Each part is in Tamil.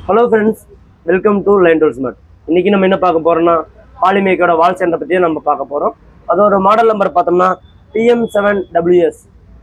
Hello friends, welcome to Line Tools Mart. இன்னைக்கு நம்ம என்ன பார்க்க போறோம்னா பாலிமேக்கோட வால் சென்டர் பத்தி நம்ம பார்க்க போறோம். அதோட மாடல் நம்பர் பார்த்தோம்னா TM7WS.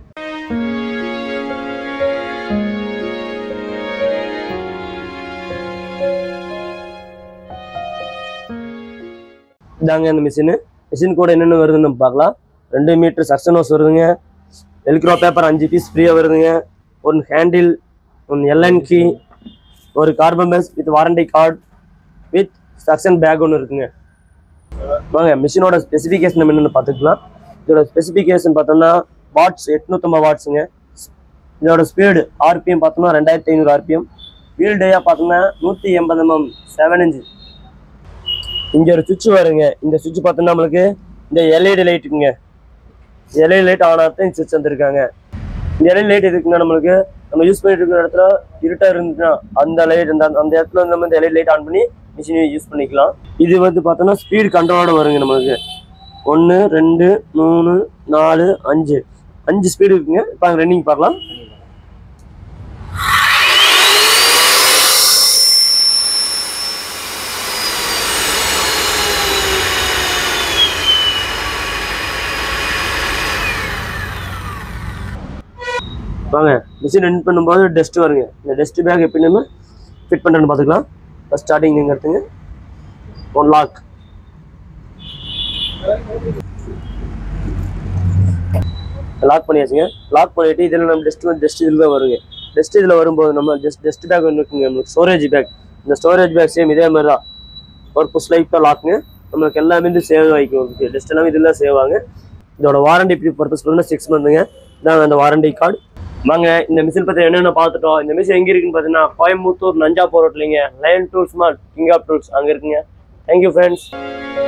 இதாங்க அந்த மிஷின் கூட என்னென்ன வருதுன்னு நம்ம பார்க்கலாம். 2 மீட்டர் சக்ஷன் ஹோஸ் வருதுங்க. வெல்க்ரோ பேப்பர் 5 பீஸ் ஃப்ரீயா வருதுங்க. ஒரு ஹேண்டில், ஒரு LN கீ, ஒரு carbon base with warranty card with suction bag ஒன்று இருக்குங்க. வாங்க மிஷினோட ஸ்பெசிஃபிகேஷன் நம்ம என்னென்னு பார்த்துக்கலாம். இதோட ஸ்பெசிஃபிகேஷன் பார்த்தோம்னா வாட்ஸ் 850 வாட்ஸுங்க. இதோட ஸ்பீடு RPM பார்த்தோம்னா 2500 RPM. வீல் டேயா பார்த்தோம்னா 180 mm 7 inch. இங்கே ஒரு சுவிட்ச் வருங்க. இந்த சுவிட்ச் பார்த்தோம்னா நம்மளுக்கு இந்த LED லைட்டுக்குங்க. LED லைட் ஆன் ஆகிட்டு இந்த சுவிட்ச் வந்துருக்காங்க. இந்த LED லைட் இருக்குங்க, நம்மளுக்கு நம்ம யூஸ் பண்ணிட்டு இருக்கிற இடத்துல இருட்டாக இருந்துச்சுன்னா அந்த லைட் அந்த இடத்துல வந்து நம்ம இந்த LED லைட் ஆன் பண்ணி மிஷினை யூஸ் பண்ணிக்கலாம். இது வந்து பார்த்தோம்னா ஸ்பீடு கண்ட்ரோலோட வருங்க. நம்மளுக்கு 1 2 3 4 5 ஸ்பீடு இருக்குங்க. இப்போ அங்கே ரன்னிங் பார்க்கலாம். வாங்க மிஷின் ரன் பண்ணும்போது டஸ்ட் வருங்க. இந்த டஸ்ட் பேக் எப்படி நம்ம ஃபிட் பண்ணுறேன்னு பார்த்துக்கலாம். ஃபஸ்ட் ஸ்டார்டிங் நீங்கள் எடுத்துங்க. One lock பண்ணியாச்சுங்க. லாக் பண்ணிவிட்டு இதில் நம்ம டஸ்ட் இதில் தான் வருங்க. டஸ்ட் இதில் வரும்போது நம்ம டஸ்ட் பேக் ஒன்று இருக்குங்க, நம்மளுக்கு ஸ்டோரேஜ் பேக். இந்த ஸ்டோரேஜ் பேக் சேம் இதே மாதிரி தான். ஒரு புஷ் லைட்டாக லாக்குங்க. நம்மளுக்கு எல்லாமே வந்து சேவ் ஆகிக்கும். டஸ்ட் எல்லாமே இதில் சேவ் ஆகுங்க. இதோட வாரண்டி பர்பஸ் பண்ணால் 6 monthுங்க. இதாங்க அந்த வாரண்டி கார்டு. வாங்க இந்த மிஷின் பற்றி என்னென்ன பார்த்துட்டோம். இந்த மிஷின் எங்கே இருக்குன்னு பார்த்தீங்கன்னா கோயம்புத்தூர் நஞ்சாப்பூர் ரோட்லிங்க line tools mart king of tools அங்கே இருக்குங்க. Thank you friends.